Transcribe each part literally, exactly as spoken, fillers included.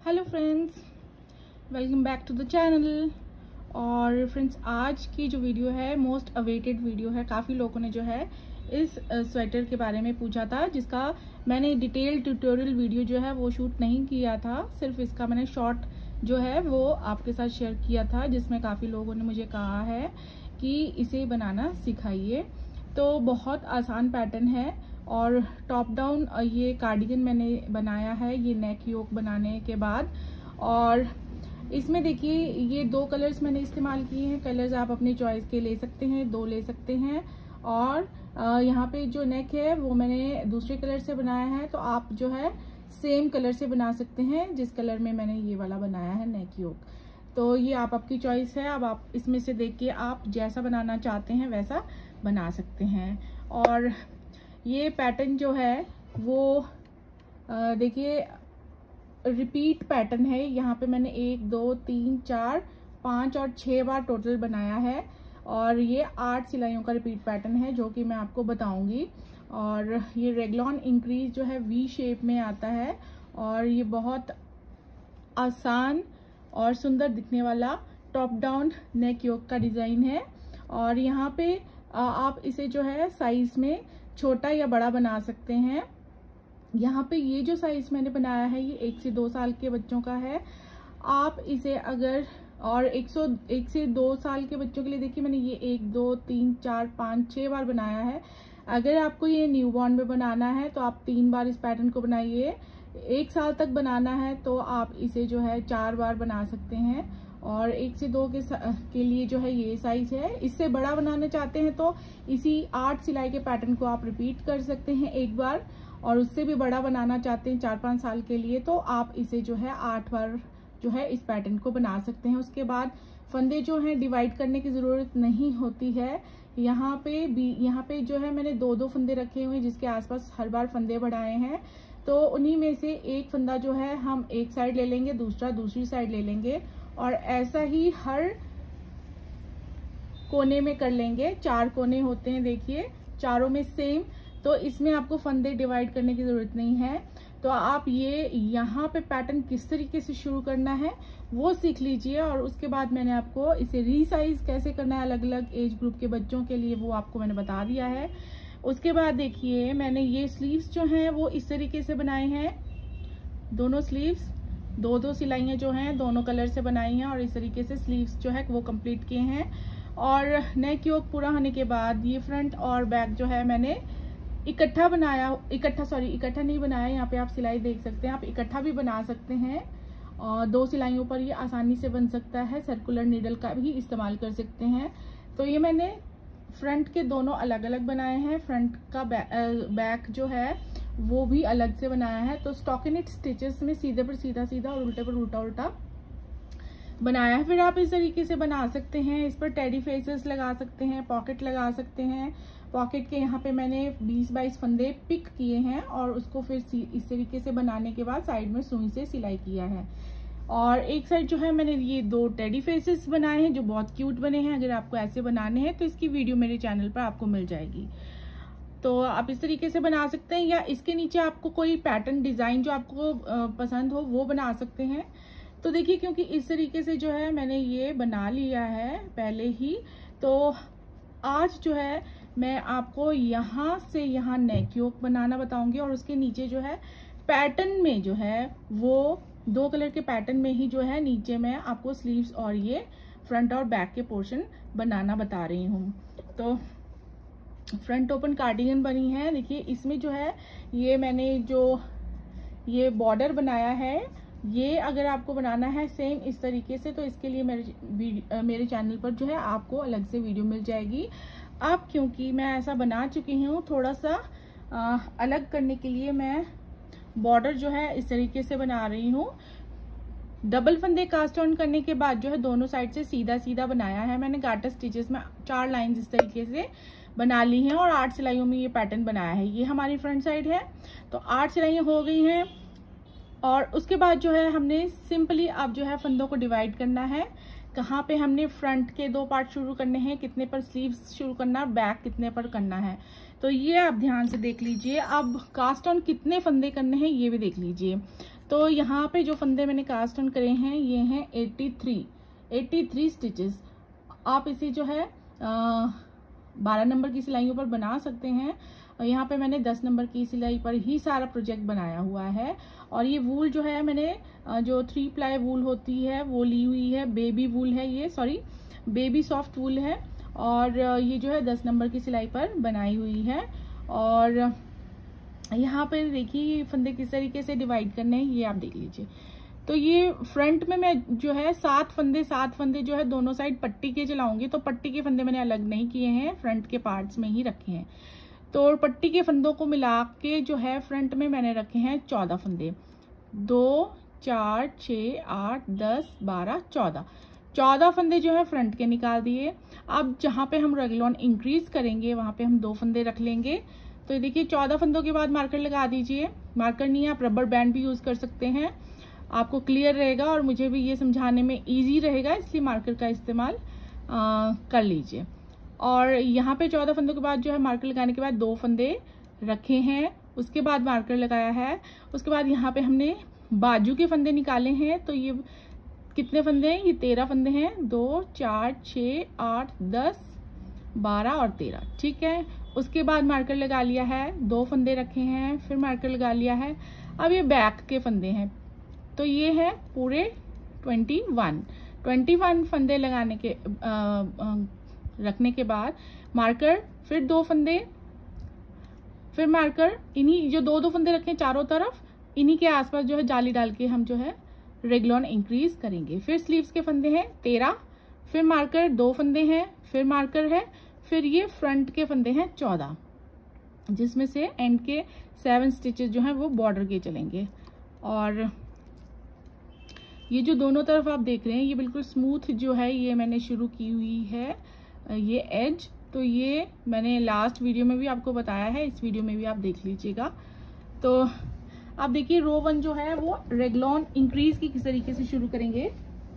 Hello friends, welcome back to the channel. और friends, आज की जो वीडियो है मोस्ट अवेटेड वीडियो है। काफ़ी लोगों ने जो है इस स्वेटर के बारे में पूछा था, जिसका मैंने डिटेल ट्यूटोरियल वीडियो जो है वो शूट नहीं किया था। सिर्फ इसका मैंने शॉर्ट जो है वो आपके साथ शेयर किया था, जिसमें काफ़ी लोगों ने मुझे कहा है कि इसे बनाना सिखाइए। तो बहुत आसान पैटर्न है और टॉप डाउन ये कार्डिगन मैंने बनाया है ये नेक योक बनाने के बाद। और इसमें देखिए ये दो कलर्स मैंने इस्तेमाल किए हैं। कलर्स आप अपनी चॉइस के ले सकते हैं, दो ले सकते हैं। और यहाँ पे जो नेक है वो मैंने दूसरे कलर से बनाया है, तो आप जो है सेम कलर से बना सकते हैं जिस कलर में मैंने ये वाला बनाया है नेक योक। तो ये आप आपकी चॉइस है। अब आप इसमें से देख के आप जैसा बनाना चाहते हैं वैसा बना सकते हैं। और ये पैटर्न जो है वो देखिए रिपीट पैटर्न है। यहाँ पे मैंने एक दो तीन चार पाँच और छः बार टोटल बनाया है। और ये आठ सिलाइयों का रिपीट पैटर्न है जो कि मैं आपको बताऊंगी। और ये रेगलॉन इंक्रीज जो है वी शेप में आता है और ये बहुत आसान और सुंदर दिखने वाला टॉप डाउन नेक योक का डिज़ाइन है। और यहाँ पे आप इसे जो है साइज में छोटा या बड़ा बना सकते हैं। यहाँ पे ये जो साइज मैंने बनाया है ये एक से दो साल के बच्चों का है। आप इसे अगर और एक सौ एक से दो साल के बच्चों के लिए देखिए मैंने ये एक दो तीन चार पाँच छः बार बनाया है। अगर आपको ये न्यूबॉर्न में बनाना है तो आप तीन बार इस पैटर्न को बनाइए। एक साल तक बनाना है तो आप इसे जो है चार बार बना सकते हैं। और एक से दो के के लिए जो है ये साइज है। इससे बड़ा बनाना चाहते हैं तो इसी आठ सिलाई के पैटर्न को आप रिपीट कर सकते हैं एक बार। और उससे भी बड़ा बनाना चाहते हैं चार पाँच साल के लिए तो आप इसे जो है आठ बार जो है इस पैटर्न को बना सकते हैं। उसके बाद फंदे जो हैं डिवाइड करने की ज़रूरत नहीं होती है। यहाँ पे भी यहाँ पे जो है मैंने दो दो फंदे रखे हुए हैं जिसके आसपास हर बार फंदे बढ़ाए हैं। तो उन्हीं में से एक फंदा जो है हम एक साइड ले लेंगे, दूसरा दूसरी साइड ले लेंगे और ऐसा ही हर कोने में कर लेंगे। चार कोने होते हैं देखिए, चारों में सेम। तो इसमें आपको फंदे डिवाइड करने की जरूरत नहीं है। तो आप ये यहाँ पे पैटर्न किस तरीके से शुरू करना है वो सीख लीजिए। और उसके बाद मैंने आपको इसे रीसाइज कैसे करना है अलग अलग एज ग्रुप के बच्चों के लिए वो आपको मैंने बता दिया है। उसके बाद देखिए मैंने ये स्लीव्स जो हैं वो इस तरीके से बनाए हैं। दोनों स्लीव्स दो दो सिलाइयाँ जो हैं दोनों कलर से बनाई हैं और इस तरीके से स्लीव्स जो है वो कंप्लीट किए हैं। और नेक योक पूरा होने के बाद ये फ्रंट और बैक जो है मैंने इकट्ठा बनाया इकट्ठा सॉरी इकट्ठा नहीं बनाया। यहाँ पे आप सिलाई देख सकते हैं, आप इकट्ठा भी बना सकते हैं और दो सिलाइयों पर ये आसानी से बन सकता है। सर्कुलर नीडल का भी इस्तेमाल कर सकते हैं। तो ये मैंने फ्रंट के दोनों अलग अलग बनाए हैं। फ्रंट का बै, बैक जो है वो भी अलग से बनाया है। तो स्टॉकिनेट स्टिचेस में सीधे पर सीधा सीधा और उल्टे पर उल्टा उल्टा बनाया है। फिर आप इस तरीके से बना सकते हैं। इस पर टेडी फेसेस लगा सकते हैं, पॉकेट लगा सकते हैं। पॉकेट के यहाँ पे मैंने बीस बाईस फंदे पिक किए हैं और उसको फिर इस तरीके से बनाने के बाद साइड में सुई से सिलाई किया है। और एक साइड जो है मैंने ये दो टेडी फेसेस बनाए हैं जो बहुत क्यूट बने हैं। अगर आपको ऐसे बनाने हैं तो इसकी वीडियो मेरे चैनल पर आपको मिल जाएगी। तो आप इस तरीके से बना सकते हैं या इसके नीचे आपको कोई पैटर्न डिजाइन जो आपको पसंद हो वो बना सकते हैं। तो देखिए क्योंकि इस तरीके से जो है मैंने ये बना लिया है पहले ही, तो आज जो है मैं आपको यहाँ से यहाँ नेक योक बनाना बताऊंगी। और उसके नीचे जो है पैटर्न में जो है वो दो कलर के पैटर्न में ही जो है नीचे मैं आपको स्लीव्स और ये फ्रंट और बैक के पोर्शन बनाना बता रही हूँ। तो फ्रंट ओपन कार्डिगन बनी है। देखिए इसमें जो है ये मैंने जो ये बॉर्डर बनाया है ये अगर आपको बनाना है सेम इस तरीके से तो इसके लिए मेरे मेरे चैनल पर जो है आपको अलग से वीडियो मिल जाएगी। अब क्योंकि मैं ऐसा बना चुकी हूँ थोड़ा सा आ, अलग करने के लिए मैं बॉर्डर जो है इस तरीके से बना रही हूँ। डबल फंदे कास्ट ऑन करने के बाद जो है दोनों साइड से सीधा सीधा बनाया है मैंने। गार्टर स्टिचेस में चार लाइंस इस तरीके से बना ली हैं और आठ सिलाइयों में ये पैटर्न बनाया है। ये हमारी फ्रंट साइड है तो आठ सिलाइयाँ हो गई हैं। और उसके बाद जो है हमने सिंपली अब जो है फंदों को डिवाइड करना है। कहाँ पे हमने फ्रंट के दो पार्ट शुरू करने हैं, कितने पर स्लीव्स शुरू करना, बैक कितने पर करना है। तो ये आप ध्यान से देख लीजिए। अब कास्ट ऑन कितने फंदे करने हैं ये भी देख लीजिए। तो यहाँ पे जो फंदे मैंने कास्ट ऑन करे हैं ये हैं तिरासी तिरासी स्टिचेस। आप इसे जो है बारह नंबर की सिलाइयों पर बना सकते हैं। और यहाँ पे मैंने दस नंबर की सिलाई पर ही सारा प्रोजेक्ट बनाया हुआ है। और ये वूल जो है मैंने जो थ्री प्लाई वूल होती है वो ली हुई है, बेबी वूल है ये, सॉरी बेबी सॉफ्ट वूल है। और ये जो है दस नंबर की सिलाई पर बनाई हुई है। और यहाँ पे देखिए फंदे किस तरीके से डिवाइड करने हैं ये आप देख लीजिए। तो ये फ्रंट में मैं जो है सात फंदे सात फंदे जो है दोनों साइड पट्टी के चलाऊंगी। तो पट्टी के फंदे मैंने अलग नहीं किए हैं, फ्रंट के पार्ट्स में ही रखे हैं। तो पट्टी के फंदों को मिला के जो है फ्रंट में मैंने रखे हैं चौदह फंदे, दो चार छ आठ दस बारह चौदह चौदह फंदे जो है फ्रंट के निकाल दिए। अब जहाँ पे हम रेगलॉन इंक्रीज करेंगे वहां पे हम दो फंदे रख लेंगे। तो देखिए चौदह फंदों के बाद मार्कर लगा दीजिए। मार्कर नहीं है, आप रबर बैंड भी यूज कर सकते हैं, आपको क्लियर रहेगा और मुझे भी ये समझाने में इजी रहेगा, इसलिए मार्कर का इस्तेमाल कर लीजिए। और यहाँ पे चौदह फंदों के बाद जो है मार्कर लगाने के बाद दो फंदे रखे हैं, उसके बाद मार्कर लगाया है। उसके बाद यहाँ पे हमने बाजू के फंदे निकाले हैं। तो ये कितने फंदे हैं, ये तेरह फंदे हैं, दो चार छ आठ दस बारह और तेरह, ठीक है। उसके बाद मार्कर लगा लिया है, दो फंदे रखे हैं, फिर मार्कर लगा लिया है। अब ये बैक के फंदे हैं, तो ये है पूरे ट्वेंटी वन ट्वेंटी वन फंदे लगाने के आ, आ, रखने के बाद मार्कर, फिर दो फंदे, फिर मार्कर, इन्हीं जो दो दो फंदे रखे हैं चारों तरफ, इन्हीं के आसपास जो है जाली डाल के हम जो है रेगलॉन इंक्रीज करेंगे। फिर स्लीव्स के फंदे हैं तेरह, फिर मार्कर दो फंदे हैं, फिर मार्कर है, फिर ये फ्रंट के फंदे हैं चौदह, जिसमें से एंड के सेवन स्टिचेस जो हैं वो बॉर्डर के चलेंगे। और ये जो दोनों तरफ आप देख रहे हैं ये बिल्कुल स्मूथ जो है ये मैंने शुरू की हुई है ये एज। तो ये मैंने लास्ट वीडियो में भी आपको बताया है, इस वीडियो में भी आप देख लीजिएगा। तो आप देखिए रो वन जो है वो रेगलॉन इंक्रीज की किस तरीके से शुरू करेंगे।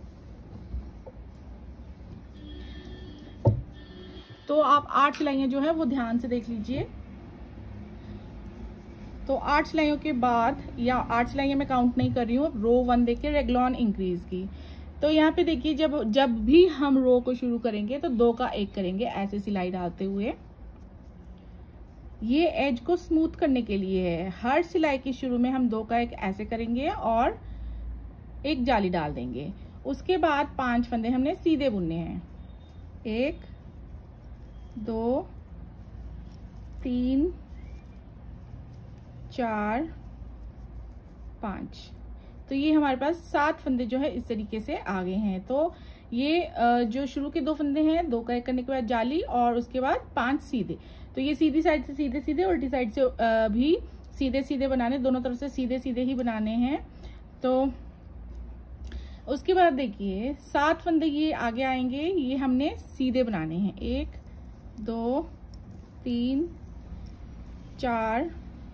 तो आप आठ सिलाइयां जो है वो ध्यान से देख लीजिए। तो आठ सिलाइयों के बाद, या आठ सिलाइयां मैं काउंट नहीं कर रही हूँ, रो वन देखिए रेगलॉन इंक्रीज की। तो यहाँ पे देखिए जब जब भी हम रो को शुरू करेंगे तो दो का एक करेंगे ऐसे सिलाई डालते हुए। ये एज को स्मूथ करने के लिए है। हर सिलाई के शुरू में हम दो का एक ऐसे करेंगे और एक जाली डाल देंगे। उसके बाद पांच फंदे हमने सीधे बुनने हैं, एक दो तीन चार पांच। तो ये हमारे पास सात फंदे जो है इस तरीके से आ गए हैं। तो ये जो शुरू के दो फंदे हैं, दो का एक करने के बाद जाली और उसके बाद पांच सीधे। तो ये सीधी साइड से सीधे सीधे, उल्टी साइड से भी सीधे सीधे बनाने, दोनों तरफ से सीधे सीधे ही बनाने हैं। तो उसके बाद देखिए सात फंदे ये आगे आएंगे, ये हमने सीधे बनाने हैं, एक दो तीन चार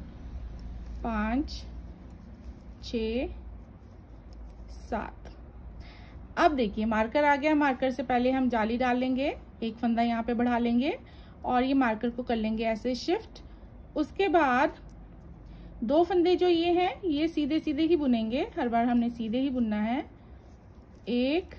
पाँच छ सात। अब देखिए मार्कर आ गया, मार्कर से पहले हम जाली डाल लेंगे, एक फंदा यहाँ पे बढ़ा लेंगे और ये मार्कर को कर लेंगे ऐसे शिफ्ट। उसके बाद दो फंदे जो ये हैं ये सीधे सीधे ही बुनेंगे, हर बार हमने सीधे ही बुनना है। एक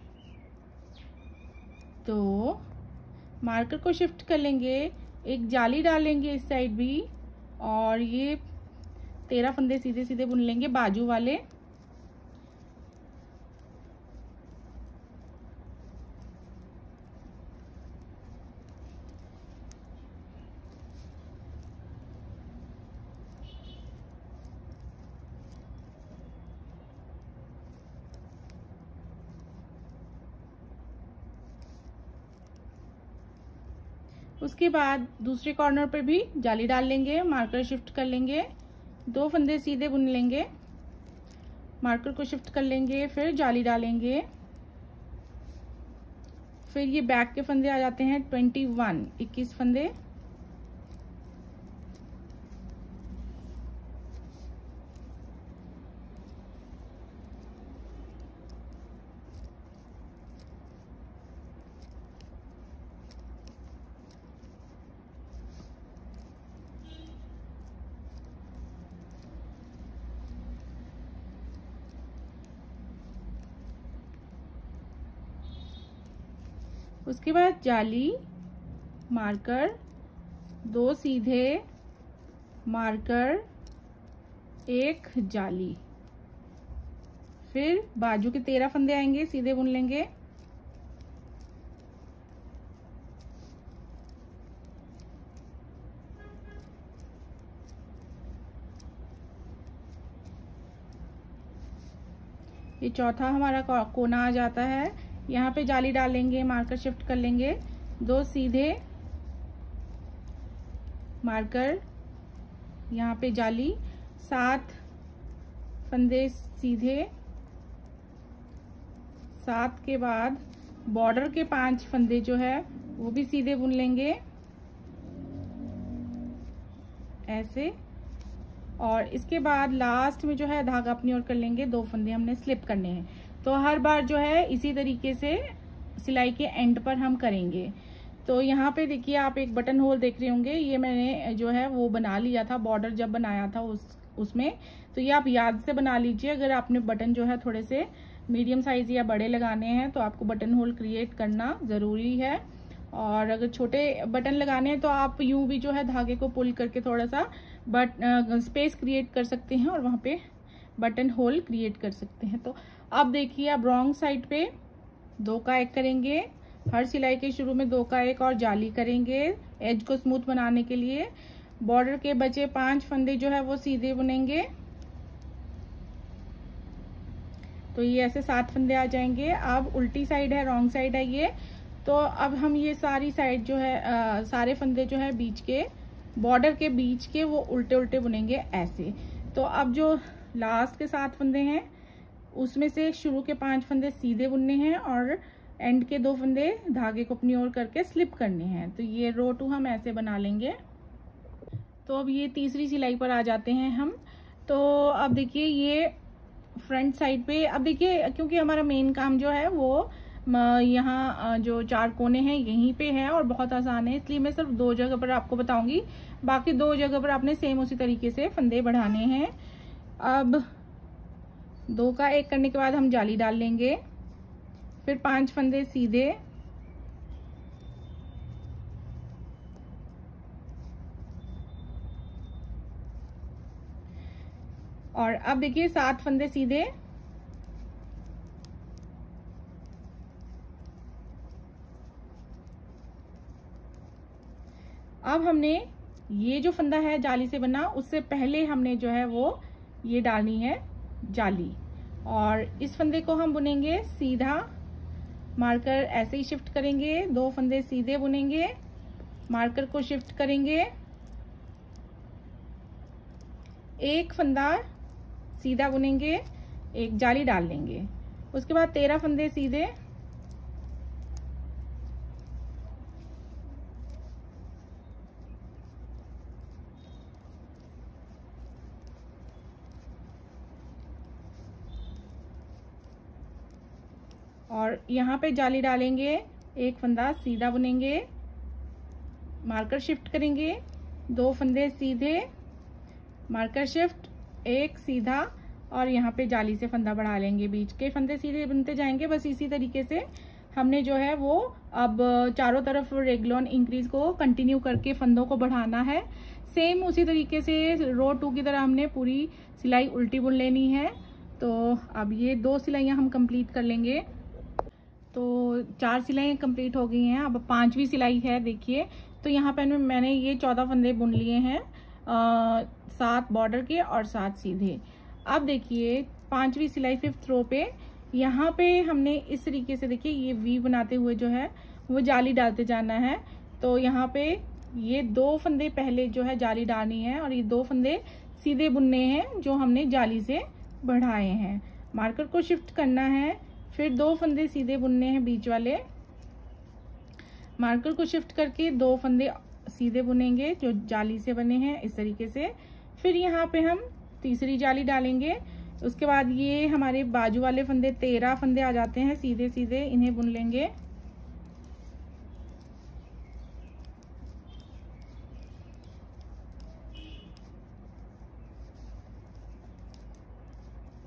दो, मार्कर को शिफ्ट कर लेंगे, एक जाली डालेंगे इस साइड भी और ये तेरह फंदे सीधे सीधे बुन लेंगे बाजू वाले। उसके बाद दूसरे कॉर्नर पर भी जाली डाल लेंगे, मार्कर शिफ्ट कर लेंगे, दो फंदे सीधे बुन लेंगे, मार्कर को शिफ्ट कर लेंगे, फिर जाली डालेंगे। फिर ये बैक के फंदे आ जाते हैं ट्वेंटी वन, इक्कीस फंदे। उसके बाद जाली, मार्कर, दो सीधे, मार्कर, एक जाली। फिर बाजू के तेरह फंदे आएंगे, सीधे बुन लेंगे। ये चौथा हमारा कोना आ जाता है। यहाँ पे जाली डालेंगे, मार्कर शिफ्ट कर लेंगे, दो सीधे, मार्कर, यहाँ पे जाली, सात फंदे सीधे, सात के बाद बॉर्डर के पांच फंदे जो है वो भी सीधे बुन लेंगे ऐसे। और इसके बाद लास्ट में जो है धागा अपनी ओर कर लेंगे, दो फंदे हमने स्लिप करने हैं। तो हर बार जो है इसी तरीके से सिलाई के एंड पर हम करेंगे। तो यहाँ पे देखिए आप एक बटन होल देख रहे होंगे, ये मैंने जो है वो बना लिया था बॉर्डर जब बनाया था उस उसमें। तो ये आप याद से बना लीजिए। अगर आपने बटन जो है थोड़े से मीडियम साइज या बड़े लगाने हैं तो आपको बटन होल क्रिएट करना जरूरी है। और अगर छोटे बटन लगाने हैं तो आप यूं भी जो है धागे को पुल करके थोड़ा सा बट स्पेस क्रिएट कर सकते हैं और वहां पे बटन होल क्रिएट कर सकते हैं। तो अब देखिए आप रॉन्ग साइड पे दो का एक करेंगे, हर सिलाई के शुरू में दो का एक और जाली करेंगे एज को स्मूथ बनाने के लिए। बॉर्डर के बचे पांच फंदे जो है वो सीधे बुनेंगे, तो ये ऐसे सात फंदे आ जाएंगे। अब उल्टी साइड है, रॉन्ग साइड है ये, तो अब हम ये सारी साइड जो है आ, सारे फंदे जो है बीच के बॉर्डर के बीच के वो उल्टे उल्टे बुनेंगे ऐसे। तो अब जो लास्ट के सात फंदे हैं उसमें से शुरू के पांच फंदे सीधे बुनने हैं और एंड के दो फंदे धागे को अपनी ओर करके स्लिप करने हैं। तो ये रो टू हम ऐसे बना लेंगे। तो अब ये तीसरी सिलाई पर आ जाते हैं हम। तो अब देखिए ये फ्रंट साइड पे, अब देखिए क्योंकि हमारा मेन काम जो है वो यहाँ जो चार कोने हैं यहीं पे है और बहुत आसान है, इसलिए मैं सिर्फ दो जगह पर आपको बताऊंगी। बाकी दो जगह पर आपने सेम उसी तरीके से फंदे बढ़ाने हैं। अब दो का एक करने के बाद हम जाली डाल लेंगे, फिर पांच फंदे सीधे, और अब देखिए सात फंदे सीधे, अब हमने ये जो फंदा है जाली से बना उससे पहले हमने जो है वो ये डालनी है जाली, और इस फंदे को हम बुनेंगे सीधा, मार्कर ऐसे ही शिफ्ट करेंगे, दो फंदे सीधे बुनेंगे, मार्कर को शिफ्ट करेंगे, एक फंदा सीधा बुनेंगे, एक जाली डाल लेंगे। उसके बाद तेरह फंदे सीधे, और यहाँ पे जाली डालेंगे, एक फंदा सीधा बुनेंगे, मार्कर शिफ्ट करेंगे, दो फंदे सीधे, मार्कर शिफ्ट, एक सीधा, और यहाँ पे जाली से फंदा बढ़ा लेंगे। बीच के फंदे सीधे बुनते जाएंगे। बस इसी तरीके से हमने जो है वो अब चारों तरफ रेगलॉन इंक्रीज को कंटिन्यू करके फंदों को बढ़ाना है। सेम उसी तरीके से रो टू की तरह हमने पूरी सिलाई उल्टी बुन लेनी है। तो अब ये दो सिलाइयाँ हम कंप्लीट कर लेंगे। तो चार सिलाइयाँ कंप्लीट हो गई हैं, अब पांचवी सिलाई है। देखिए तो यहाँ पे मैंने ये चौदह फंदे बुन लिए हैं, आ, सात बॉर्डर के और सात सीधे। अब देखिए पांचवी सिलाई फिफ्थ रो पे, यहाँ पे हमने इस तरीके से देखिए ये वी बनाते हुए जो है वो जाली डालते जाना है। तो यहाँ पे ये दो फंदे पहले जो है जाली डालनी है और ये दो फंदे सीधे बुनने हैं जो हमने जाली से बढ़ाए हैं। मार्कर को शिफ्ट करना है, फिर दो फंदे सीधे बुनने हैं बीच वाले, मार्कर को शिफ्ट करके दो फंदे सीधे बुनेंगे जो जाली से बने हैं इस तरीके से। फिर यहाँ पे हम तीसरी जाली डालेंगे। उसके बाद ये हमारे बाजू वाले फंदे तेरह फंदे आ जाते हैं सीधे सीधे, इन्हें बुन लेंगे।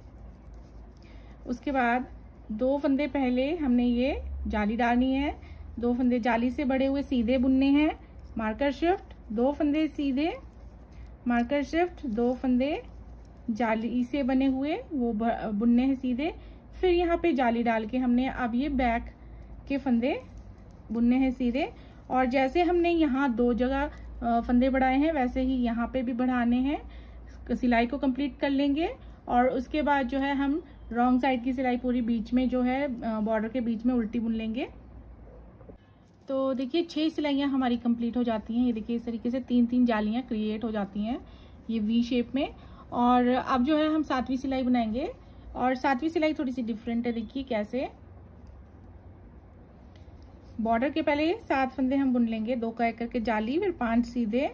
उसके बाद दो फंदे पहले हमने ये जाली डालनी है, दो फंदे जाली से बड़े हुए सीधे बुनने हैं, मार्कर शिफ्ट, दो फंदे सीधे, मार्कर शिफ्ट, दो फंदे जाली से बने हुए वो बुनने हैं सीधे। फिर यहाँ पे जाली डाल के हमने अब ये बैक के फंदे बुनने हैं सीधे। और जैसे हमने यहाँ दो जगह फंदे बढ़ाए हैं वैसे ही यहाँ पे भी बढ़ाने हैं। सिलाई को कंप्लीट कर लेंगे और उसके बाद जो है हम रॉन्ग साइड की सिलाई पूरी बीच में जो है बॉर्डर के बीच में उल्टी बुन लेंगे। तो देखिए छह सिलाइयाँ हमारी कंप्लीट हो जाती हैं। ये देखिए इस तरीके से तीन तीन जालियाँ क्रिएट हो जाती हैं ये वी शेप में। और अब जो है हम सातवीं सिलाई बनाएंगे और सातवीं सिलाई थोड़ी सी डिफरेंट है। देखिए कैसे, बॉर्डर के पहले सात फंदे हम बुन लेंगे, दो का एक करके जाली, फिर पांच सीधे,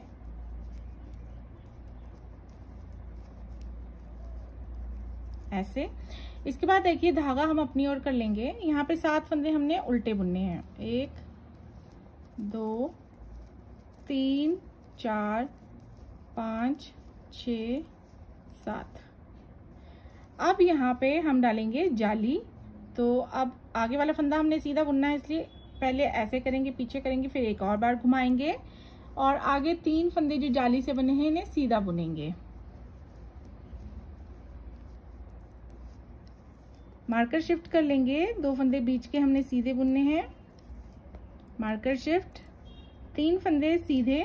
ऐसे। इसके बाद देखिए धागा हम अपनी ओर कर लेंगे। यहाँ पे सात फंदे हमने उल्टे बुनने हैं, एक दो तीन चार पाँच छ सात। अब यहाँ पे हम डालेंगे जाली। तो अब आगे वाला फंदा हमने सीधा बुनना है, इसलिए पहले ऐसे करेंगे, पीछे करेंगे, फिर एक और बार घुमाएंगे और आगे तीन फंदे जो जाली से बने हैं इन्हें सीधा बुनेंगे। मार्कर शिफ्ट कर लेंगे, दो फंदे बीच के हमने सीधे बुनने हैं, मार्कर शिफ्ट, तीन फंदे सीधे,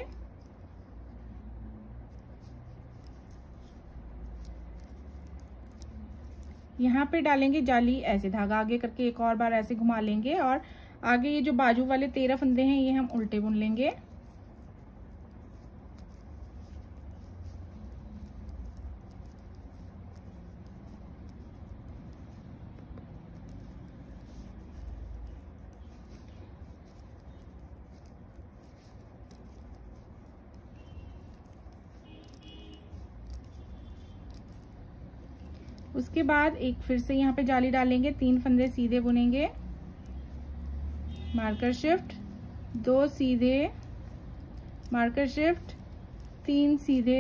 यहाँ पे डालेंगे जाली, ऐसे धागा आगे करके एक और बार ऐसे घुमा लेंगे और आगे ये जो बाजू वाले तेरह फंदे हैं ये हम उल्टे बुन लेंगे। उसके बाद एक फिर से यहाँ पे जाली डालेंगे, तीन फंदे सीधे बुनेंगे, मार्कर शिफ्ट, दो सीधे, मार्कर शिफ्ट, तीन सीधे,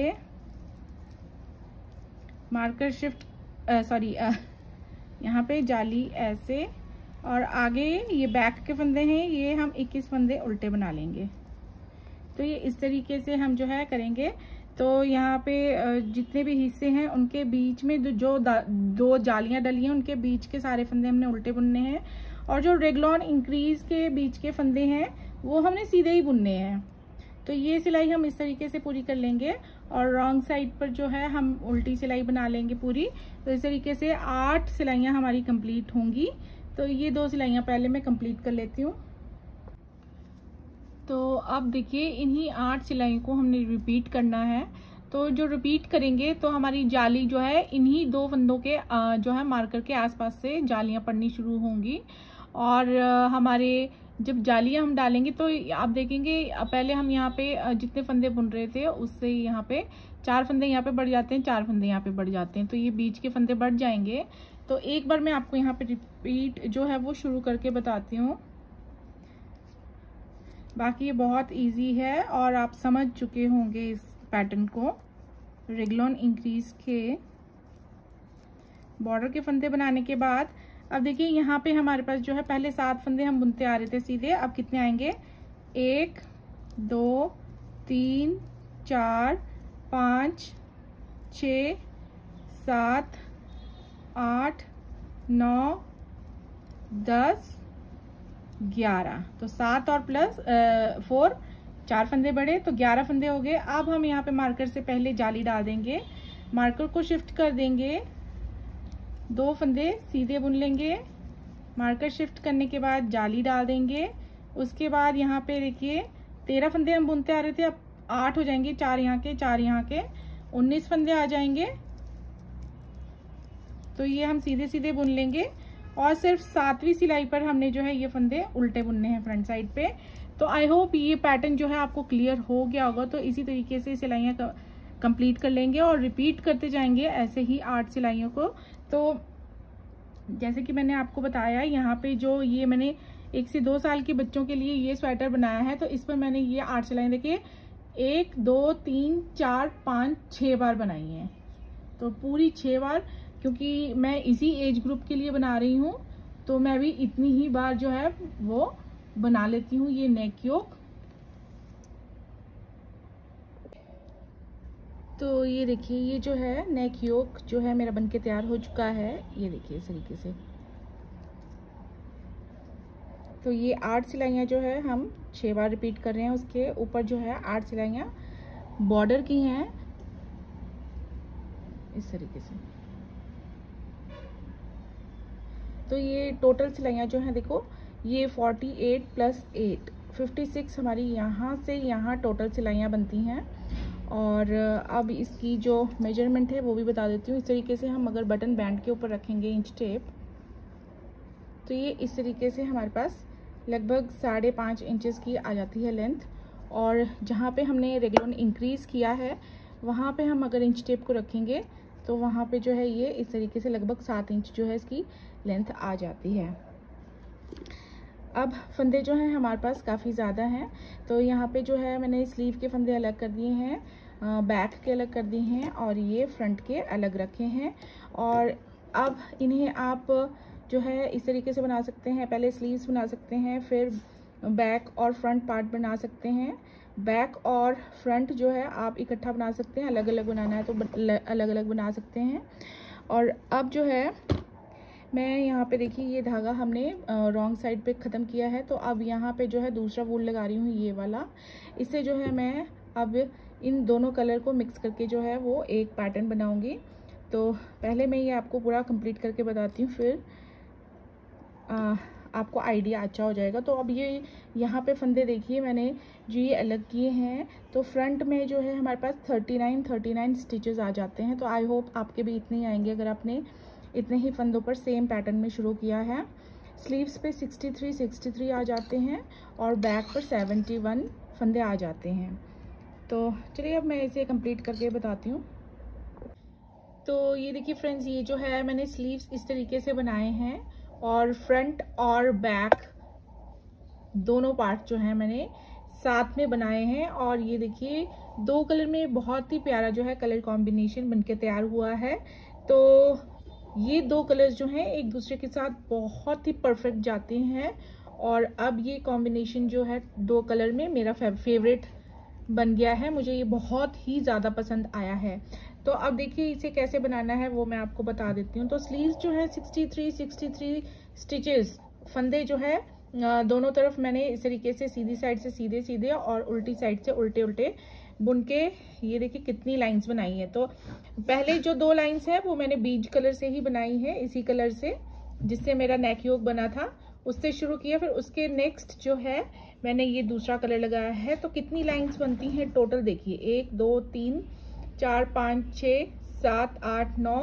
मार्कर शिफ्ट, सॉरी यहाँ पे जाली ऐसे और आगे ये बैक के फंदे हैं ये हम इक्कीस फंदे उल्टे बना लेंगे। तो ये इस तरीके से हम जो है करेंगे। तो यहाँ पे जितने भी हिस्से हैं उनके बीच में जो दो जालियां डली हैं उनके बीच के सारे फंदे हमने उल्टे बुनने हैं और जो रेगलॉन इंक्रीज के बीच के फंदे हैं वो हमने सीधे ही बुनने हैं। तो ये सिलाई हम इस तरीके से पूरी कर लेंगे और रॉन्ग साइड पर जो है हम उल्टी सिलाई बना लेंगे पूरी। तो इस तरीके से आठ सिलाइयाँ हमारी कंप्लीट होंगी। तो ये दो सिलाइयाँ पहले मैं कंप्लीट कर लेती हूँ। तो अब देखिए इन्हीं आठ सिलाइयों को हमने रिपीट करना है। तो जो रिपीट करेंगे तो हमारी जाली जो है इन्हीं दो फंदों के जो है मार्कर के आसपास से जालियां पड़नी शुरू होंगी और हमारे जब जालियां हम डालेंगे तो आप देखेंगे पहले हम यहाँ पे जितने फंदे बुन रहे थे उससे यहाँ पे चार फंदे यहाँ पे बढ़ जाते हैं, चार फंदे यहाँ पे बढ़ जाते हैं, तो ये बीच के फंदे बढ़ जाएंगे। तो एक बार मैं आपको यहाँ पे रिपीट जो है वो शुरू करके बताती हूँ। बाकी ये बहुत इजी है और आप समझ चुके होंगे इस पैटर्न को। रेगलॉन इंक्रीज के बॉर्डर के फंदे बनाने के बाद अब देखिए यहाँ पे हमारे पास जो है पहले सात फंदे हम बुनते आ रहे थे सीधे, अब कितने आएंगे, एक दो तीन चार पाँच छ सात आठ नौ दस ग्यारह। तो सात और प्लस फोर, चार फंदे बढ़े तो ग्यारह फंदे हो गए। अब हम यहाँ पे मार्कर से पहले जाली डाल देंगे, मार्कर को शिफ्ट कर देंगे, दो फंदे सीधे बुन लेंगे, मार्कर शिफ्ट करने के बाद जाली डाल देंगे। उसके बाद यहाँ पे देखिए तेरह फंदे हम बुनते आ रहे थे, अब आठ हो जाएंगे, चार यहाँ के चार यहाँ के, उन्नीस फंदे आ जाएंगे। तो ये हम सीधे सीधे बुन लेंगे और सिर्फ सातवीं सिलाई पर हमने जो है ये फंदे उल्टे बुनने हैं फ्रंट साइड पे। तो आई होप ये पैटर्न जो है आपको क्लियर हो गया होगा। तो इसी तरीके से सिलाइयाँ कंप्लीट कर लेंगे और रिपीट करते जाएंगे ऐसे ही आठ सिलाइयों को। तो जैसे कि मैंने आपको बताया यहाँ पे जो ये मैंने एक से दो साल के बच्चों के लिए ये स्वेटर बनाया है, तो इस पर मैंने ये आठ सिलाइयाँ देखिए एक दो तीन चार पाँच छः बार बनाई हैं। तो पूरी छः बार, क्योंकि मैं इसी एज ग्रुप के लिए बना रही हूँ तो मैं भी इतनी ही बार जो है वो बना लेती हूँ ये नेक योक। तो ये देखिए ये जो है नेक योक जो है मेरा बनके तैयार हो चुका है। ये देखिए इस तरीके से। तो ये आठ सिलाइयाँ जो है हम छह बार रिपीट कर रहे हैं। उसके ऊपर जो है आठ सिलाइयाँ बॉर्डर की हैं इस तरीके से। तो ये टोटल सिलाइयाँ जो हैं देखो, ये अड़तालीस प्लस आठ छप्पन हमारी यहाँ से यहाँ टोटल सिलाइयाँ बनती हैं। और अब इसकी जो मेजरमेंट है वो भी बता देती हूँ। इस तरीके से हम अगर बटन बैंड के ऊपर रखेंगे इंच टेप, तो ये इस तरीके से हमारे पास लगभग साढ़े पाँच इंचेस की आ जाती है लेंथ। और जहाँ पे हमने रेगुलर इंक्रीज़ किया है वहाँ पे हम अगर इंच टेप को रखेंगे तो वहाँ पे जो है ये इस तरीके से लगभग सात इंच जो है इसकी लेंथ आ जाती है। अब फंदे जो हैं हमारे पास काफ़ी ज़्यादा हैं, तो यहाँ पे जो है मैंने स्लीव के फंदे अलग कर दिए हैं, बैक के अलग कर दिए हैं और ये फ्रंट के अलग रखे हैं। और अब इन्हें आप जो है इस तरीके से बना सकते हैं। पहले स्लीव्स बना सकते हैं, फिर बैक और फ्रंट पार्ट बना सकते हैं। बैक और फ्रंट जो है आप इकट्ठा बना सकते हैं, अलग अलग बनाना है तो अलग अलग बना सकते हैं। और अब जो है मैं यहाँ पे देखिए ये धागा हमने रॉन्ग साइड पे ख़त्म किया है, तो अब यहाँ पे जो है दूसरा वूल लगा रही हूँ ये वाला। इससे जो है मैं अब इन दोनों कलर को मिक्स करके जो है वो एक पैटर्न बनाऊँगी। तो पहले मैं ये आपको पूरा कंप्लीट करके बताती हूँ, फिर आ, आपको आइडिया अच्छा हो जाएगा। तो अब ये यहाँ पे फंदे देखिए मैंने जो ये अलग किए हैं, तो फ्रंट में जो है हमारे पास thirty nine thirty nine stitches आ जाते हैं। तो आई होप आपके भी इतने ही आएंगे अगर आपने इतने ही फंदों पर सेम पैटर्न में शुरू किया है। स्लीव्स पे सिक्सटी थ्री सिक्सटी थ्री आ जाते हैं और बैक पर सेवेंटी वन फंदे आ जाते हैं। तो चलिए अब मैं इसे कंप्लीट करके बताती हूँ। तो ये देखिए फ्रेंड्स, ये जो है मैंने स्लीव्स इस तरीके से बनाए हैं और फ्रंट और बैक दोनों पार्ट जो है मैंने साथ में बनाए हैं। और ये देखिए दो कलर में बहुत ही प्यारा जो है कलर कॉम्बिनेशन बनके तैयार हुआ है। तो ये दो कलर्स जो हैं एक दूसरे के साथ बहुत ही परफेक्ट जाते हैं। और अब ये कॉम्बिनेशन जो है दो कलर में मेरा फेवरेट बन गया है, मुझे ये बहुत ही ज़्यादा पसंद आया है। तो अब देखिए इसे कैसे बनाना है वो मैं आपको बता देती हूँ। तो स्लीव्स जो है sixty three sixty three stitches फंदे जो है दोनों तरफ मैंने इस तरीके से सीधी साइड से सीधे सीधे और उल्टी साइड से उल्टे उल्टे बुन के ये देखिए कितनी लाइंस बनाई है। तो पहले जो दो लाइंस है वो मैंने बीज कलर से ही बनाई है, इसी कलर से जिससे मेरा नेक योक बना था उससे शुरू किया। फिर उसके नेक्स्ट जो है मैंने ये दूसरा कलर लगाया है। तो कितनी लाइंस बनती हैं टोटल देखिए, एक दो तीन चार पाँच छः सात आठ नौ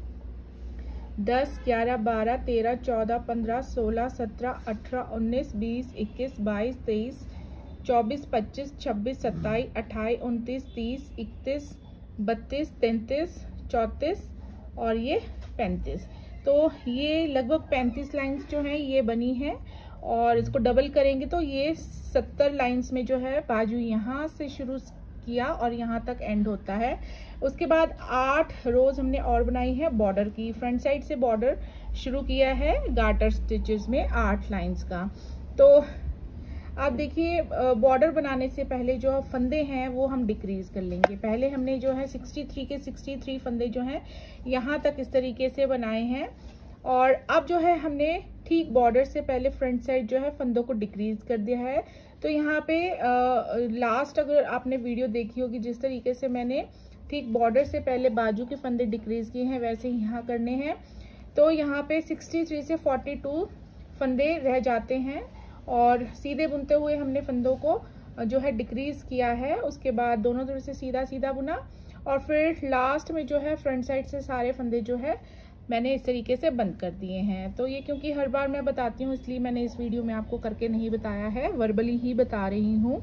दस ग्यारह बारह तेरह चौदह पंद्रह सोलह सत्रह अठारह उन्नीस बीस इक्कीस बाईस तेईस चौबीस पच्चीस छब्बीस सत्ताईस अट्ठाईस उनतीस तीस इकतीस बत्तीस तैंतीस चौंतीस और ये पैंतीस। तो ये लगभग पैंतीस लाइंस जो हैं ये बनी है। और इसको डबल करेंगे तो ये सत्तर लाइंस में जो है बाजू यहाँ से शुरू किया और यहाँ तक एंड होता है। उसके बाद आठ रोज हमने और बनाई है बॉर्डर की। फ्रंट साइड से बॉर्डर शुरू किया है गार्टर स्टिचेस में आठ लाइंस का। तो आप देखिए बॉर्डर बनाने से पहले जो फंदे हैं वो हम डिक्रीज कर लेंगे। पहले हमने जो है तिरसठ के तिरसठ फंदे जो हैं यहाँ तक इस तरीके से बनाए हैं। और अब जो है हमने ठीक बॉर्डर से पहले फ्रंट साइड जो है फंदों को डिक्रीज कर दिया है। तो यहाँ पे आ, लास्ट अगर आपने वीडियो देखी होगी जिस तरीके से मैंने ठीक बॉर्डर से पहले बाजू के फंदे डिक्रीज किए हैं वैसे ही यहाँ करने हैं। तो यहाँ पे तिरसठ से बयालीस फंदे रह जाते हैं और सीधे बुनते हुए हमने फंदों को जो है डिक्रीज किया है। उसके बाद दोनों तरफ से सीधा सीधा बुना और फिर लास्ट में जो है फ्रंट साइड से सारे फंदे जो है मैंने इस तरीके से बंद कर दिए हैं। तो ये क्योंकि हर बार मैं बताती हूँ इसलिए मैंने इस वीडियो में आपको करके नहीं बताया है, वर्बली ही बता रही हूँ।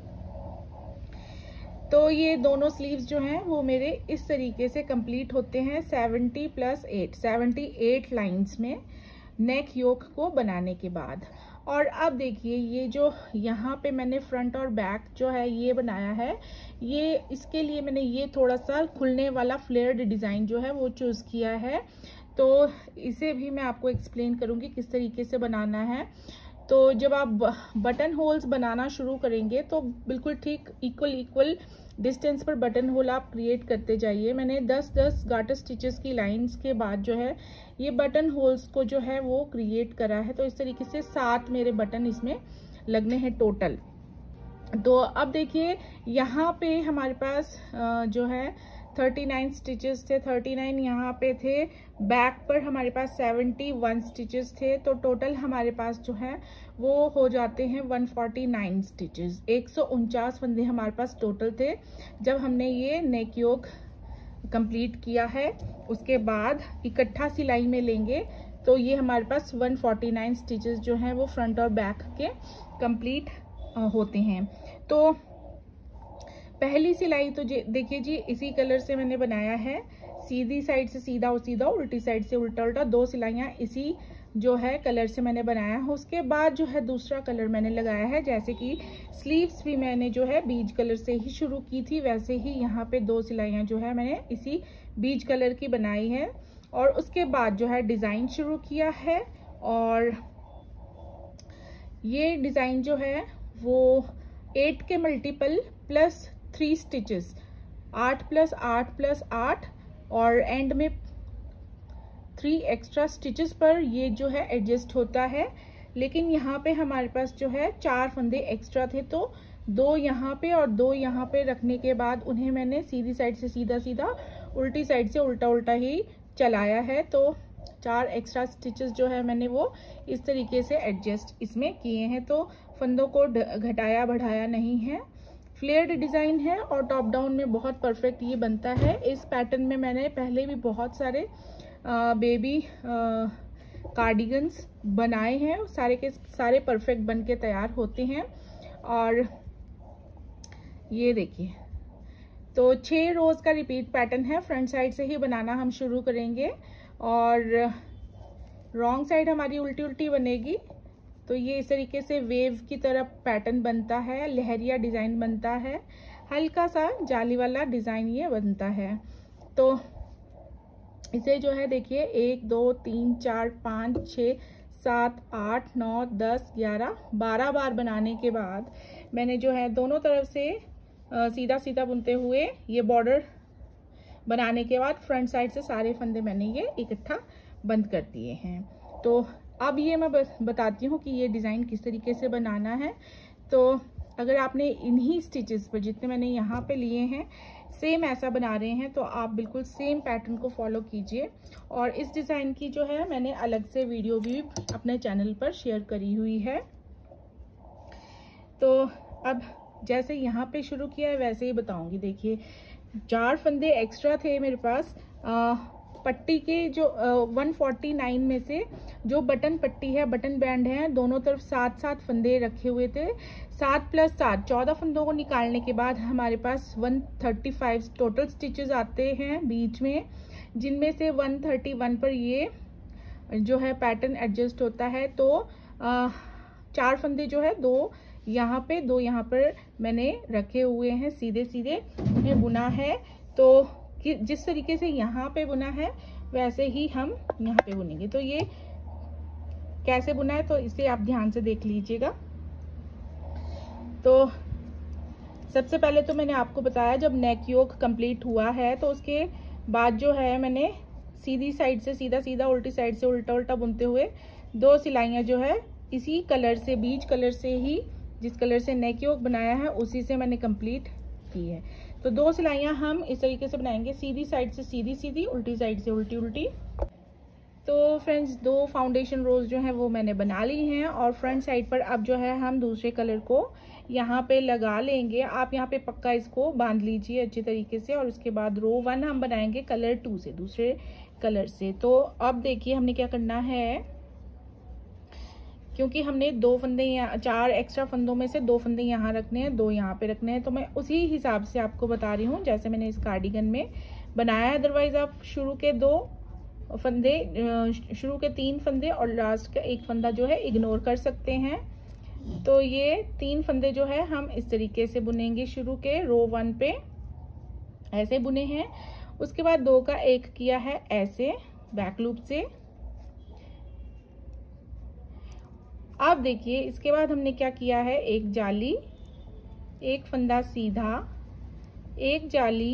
तो ये दोनों स्लीव्स जो हैं वो मेरे इस तरीके से कंप्लीट होते हैं सत्तर प्लस आठ अठहत्तर लाइंस में नेक योक को बनाने के बाद। और अब देखिए ये जो यहाँ पे मैंने फ्रंट और बैक जो है ये बनाया है, ये इसके लिए मैंने ये थोड़ा सा खुलने वाला फ्लेयर्ड डिज़ाइन जो है वो चूज़ किया है। तो इसे भी मैं आपको एक्सप्लेन करूँगी किस तरीके से बनाना है। तो जब आप बटन होल्स बनाना शुरू करेंगे तो बिल्कुल ठीक इक्वल इक्वल डिस्टेंस पर बटन होल आप क्रिएट करते जाइए। मैंने दस दस गाटर स्टिचेस की लाइंस के बाद जो है ये बटन होल्स को जो है वो क्रिएट करा है। तो इस तरीके से सात मेरे बटन इसमें लगने हैं टोटल। तो अब देखिए यहाँ पे हमारे पास जो है उनतालीस स्टिचेस थे, उनतालीस यहाँ पे थे, बैक पर हमारे पास इकहत्तर स्टिचेस थे। तो टोटल हमारे पास जो है वो हो जाते हैं एक सौ उनचास स्टिचेस। एक सौ उनचास फंदे हमारे पास टोटल थे जब हमने ये नेक योक कंप्लीट किया है। उसके बाद इकट्ठा सिलाई में लेंगे तो ये हमारे पास एक सौ उनचास स्टिचेस जो हैं वो फ्रंट और बैक के कंप्लीट होते हैं। तो पहली सिलाई तो देखिए जी इसी कलर से मैंने बनाया है, सीधी साइड से सीधा और सीधा, उल्टी साइड से उल्टा उल्टा, दो सिलाइयाँ इसी जो है कलर से मैंने बनाया है। उसके बाद जो है दूसरा कलर मैंने लगाया है, जैसे कि स्लीव्स भी मैंने जो है बीज कलर से ही शुरू की थी, वैसे ही यहाँ पे दो सिलाइयाँ जो है मैंने इसी बीज कलर की बनाई है। और उसके बाद जो है डिज़ाइन शुरू किया है। और ये डिज़ाइन जो है वो एट के मल्टीपल प्लस थ्री स्टिचेस, आठ प्लस आठ प्लस आठ और एंड में थ्री एक्स्ट्रा स्टिचेस पर ये जो है एडजस्ट होता है। लेकिन यहाँ पे हमारे पास जो है चार फंदे एक्स्ट्रा थे, तो दो यहाँ पे और दो यहाँ पे रखने के बाद उन्हें मैंने सीधी साइड से सीधा सीधा, उल्टी साइड से उल्टा उल्टा ही चलाया है। तो चार एक्स्ट्रा स्टिचेस जो है मैंने वो इस तरीके से एडजस्ट इसमें किए हैं। तो फंदों को घटाया बढ़ाया नहीं है। फ्लेयर्ड डिज़ाइन है और टॉप डाउन में बहुत परफेक्ट ये बनता है। इस पैटर्न में मैंने पहले भी बहुत सारे आ, बेबी कार्डिगन्स बनाए हैं, सारे के सारे परफेक्ट बन के तैयार होते हैं। और ये देखिए, तो छः रोज़ का रिपीट पैटर्न है। फ्रंट साइड से ही बनाना हम शुरू करेंगे और रॉन्ग साइड हमारी उल्टी उल्टी बनेगी। तो ये इस तरीके से वेव की तरह पैटर्न बनता है, लहरिया डिज़ाइन बनता है, हल्का सा जाली वाला डिज़ाइन ये बनता है। तो इसे जो है देखिए एक दो तीन चार पाँच छः सात आठ नौ दस ग्यारह बारह बार बनाने के बाद मैंने जो है दोनों तरफ से आ, सीधा सीधा बुनते हुए ये बॉर्डर बनाने के बाद फ्रंट साइड से सारे फंदे मैंने ये इकट्ठा बंद कर दिए हैं। तो अब ये मैं बताती हूँ कि ये डिज़ाइन किस तरीके से बनाना है। तो अगर आपने इन्हीं स्टिचेस पर जितने मैंने यहाँ पे लिए हैं सेम ऐसा बना रहे हैं तो आप बिल्कुल सेम पैटर्न को फॉलो कीजिए। और इस डिज़ाइन की जो है मैंने अलग से वीडियो भी अपने चैनल पर शेयर करी हुई है। तो अब जैसे यहाँ पे शुरू किया है वैसे ही बताऊंगी। देखिए चार फंदे एक्स्ट्रा थे मेरे पास, आ, पट्टी के जो एक सौ उनचास में से जो बटन पट्टी है, बटन बैंड है, दोनों तरफ सात सात फंदे रखे हुए थे। सात प्लस सात चौदह फंदों को निकालने के बाद हमारे पास एक सौ पैंतीस टोटल स्टिचेस आते हैं बीच में, जिनमें से एक सौ इकतीस पर ये जो है पैटर्न एडजस्ट होता है। तो आ, चार फंदे जो है दो यहाँ पे दो यहाँ पर मैंने रखे हुए हैं, सीधे सीधे उन्हें बुना है। तो कि जिस तरीके से यहाँ पे बुना है वैसे ही हम यहाँ पे बुनेंगे। तो ये कैसे बुना है तो इसे आप ध्यान से देख लीजिएगा। तो सबसे पहले तो मैंने आपको बताया जब नेक योक कंप्लीट हुआ है तो उसके बाद जो है मैंने सीधी साइड से सीधा सीधा, उल्टी साइड से उल्टा उल्टा बुनते हुए दो सिलाइयाँ जो है इसी कलर से, बीज कलर से ही, जिस कलर से नेक योक बनाया है उसी से मैंने कंप्लीट की है। तो दो सिलाइयाँ हम इस तरीके से बनाएंगे, सीधी साइड से सीधी सीधी, उल्टी साइड से उल्टी उल्टी। तो फ्रेंड्स दो फाउंडेशन रोज जो है वो मैंने बना ली हैं और फ्रंट साइड पर अब जो है हम दूसरे कलर को यहाँ पे लगा लेंगे। आप यहाँ पे पक्का इसको बांध लीजिए अच्छी तरीके से। और उसके बाद रो वन हम बनाएंगे कलर टू से, दूसरे कलर से। तो अब देखिए हमने क्या करना है, क्योंकि हमने दो फंदे यहाँ, चार एक्स्ट्रा फंदों में से दो फंदे यहाँ रखने हैं, दो यहाँ पे रखने हैं। तो मैं उसी हिसाब से आपको बता रही हूँ जैसे मैंने इस कार्डिगन में बनाया है। अदरवाइज आप शुरू के दो फंदे, शुरू के तीन फंदे और लास्ट का एक फंदा जो है इग्नोर कर सकते हैं। तो ये तीन फंदे जो है हम इस तरीके से बुनेंगे, शुरू के रो वन पे ऐसे बुने हैं। उसके बाद दो का एक किया है ऐसे बैक लूप से, अब देखिए इसके बाद हमने क्या किया है, एक जाली, एक फंदा सीधा, एक जाली,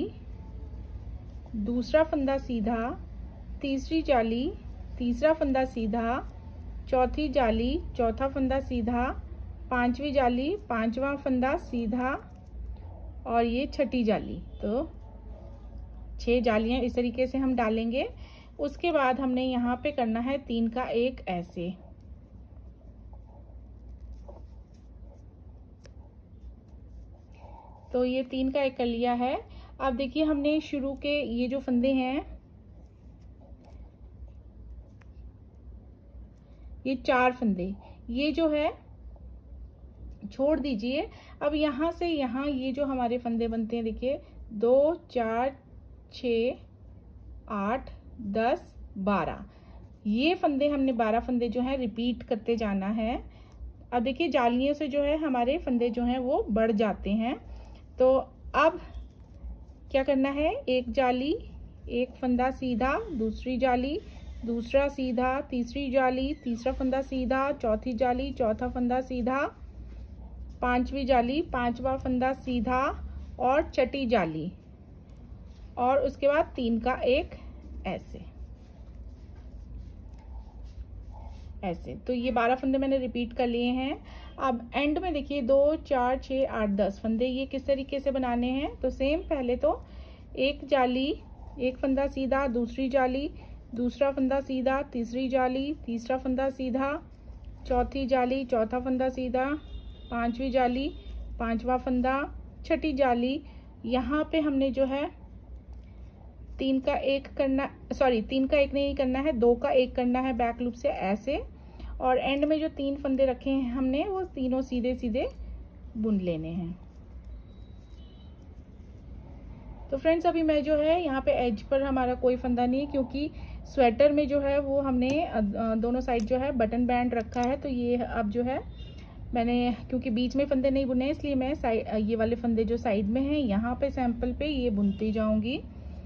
दूसरा फंदा सीधा, तीसरी जाली, तीसरा फंदा सीधा, चौथी जाली, चौथा फंदा सीधा, पांचवी जाली, पांचवा फंदा सीधा, और ये छठी जाली। तो छह जालियां इस तरीके से हम डालेंगे। उसके बाद हमने यहाँ पे करना है तीन का एक ऐसे। तो ये तीन का एक कर लिया है। अब देखिए हमने शुरू के ये जो फंदे हैं, ये चार फंदे, ये जो है छोड़ दीजिए। अब यहाँ से यहाँ ये जो हमारे फंदे बनते हैं, देखिए दो, चार, छ, आठ, दस, बारह, ये फंदे हमने बारह फंदे जो है रिपीट करते जाना है। अब देखिए जालियों से जो है हमारे फंदे जो हैं वो बढ़ जाते हैं। तो अब क्या करना है, एक जाली, एक फंदा सीधा, दूसरी जाली, दूसरा सीधा, तीसरी जाली, तीसरा फंदा सीधा, चौथी जाली, चौथा फंदा सीधा, पांचवी जाली, पांचवा फंदा सीधा, और छठी जाली, और उसके बाद तीन का एक ऐसे ऐसे। तो ये बारह फंदे मैंने रिपीट कर लिए हैं। अब एंड में देखिए दो, चार, छः, आठ, दस फंदे ये किस तरीके से बनाने हैं। तो सेम पहले तो एक जाली, एक फंदा सीधा, दूसरी जाली, दूसरा फंदा सीधा, तीसरी जाली, तीसरा फंदा सीधा, चौथी जाली, चौथा फंदा सीधा, पांचवी जाली, पांचवा फंदा, छठी जाली। यहाँ पे हमने जो है तीन का एक करना, सॉरी तीन का एक नहीं करना है, दो का एक करना है बैक लूप से ऐसे, और एंड में जो तीन फंदे रखे हैं हमने वो तीनों सीधे सीधे बुन लेने हैं। तो फ्रेंड्स अभी मैं जो है यहाँ पे एज पर हमारा कोई फंदा नहीं है, क्योंकि स्वेटर में जो है वो हमने दोनों साइड जो है बटन बैंड रखा है। तो ये अब जो है मैंने, क्योंकि बीच में फंदे नहीं बुने इसलिए मैं साइड, ये वाले फंदे जो साइड में हैं यहाँ पे सैंपल पे ये बुनती जाऊंगी।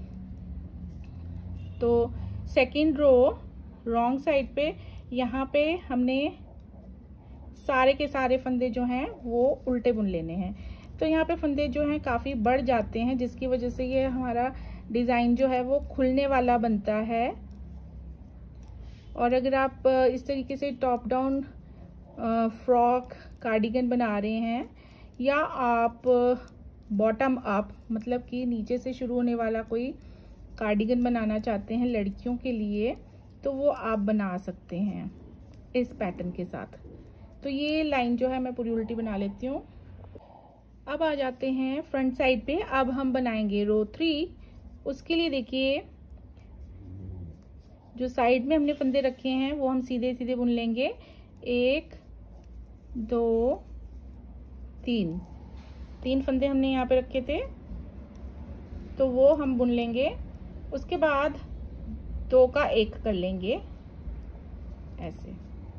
तो सेकेंड रो रॉन्ग साइड पे यहाँ पे हमने सारे के सारे फंदे जो हैं वो उल्टे बुन लेने हैं। तो यहाँ पे फंदे जो हैं काफ़ी बढ़ जाते हैं, जिसकी वजह से ये हमारा डिज़ाइन जो है वो खुलने वाला बनता है। और अगर आप इस तरीके से टॉप डाउन फ्रॉक, कार्डिगन बना रहे हैं, या आप बॉटम अप मतलब कि नीचे से शुरू होने वाला कोई कार्डिगन बनाना चाहते हैं लड़कियों के लिए, तो वो आप बना सकते हैं इस पैटर्न के साथ। तो ये लाइन जो है मैं पूरी उल्टी बना लेती हूँ। अब आ जाते हैं फ्रंट साइड पे। अब हम बनाएंगे रो थ्री। उसके लिए देखिए जो साइड में हमने फंदे रखे हैं वो हम सीधे सीधे बुन लेंगे। एक, दो, तीन, तीन फंदे हमने यहाँ पे रखे थे तो वो हम बुन लेंगे। उसके बाद दो का एक कर लेंगे ऐसे।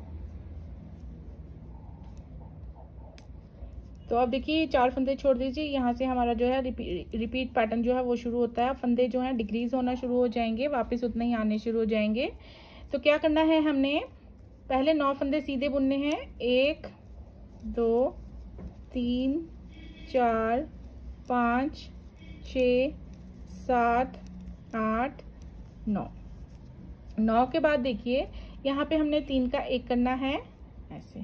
तो अब देखिए चार फंदे छोड़ दीजिए, यहाँ से हमारा जो है रिपीट रिपीट पैटर्न जो है वो शुरू होता है। फंदे जो है डिक्रीज होना शुरू हो जाएंगे, वापस उतने ही आने शुरू हो जाएंगे। तो क्या करना है, हमने पहले नौ फंदे सीधे बुनने हैं। एक, दो, तीन, चार, पाँच, छ, सात, आठ, नौ। नौ के बाद देखिए यहाँ पे हमने तीन का एक करना है ऐसे।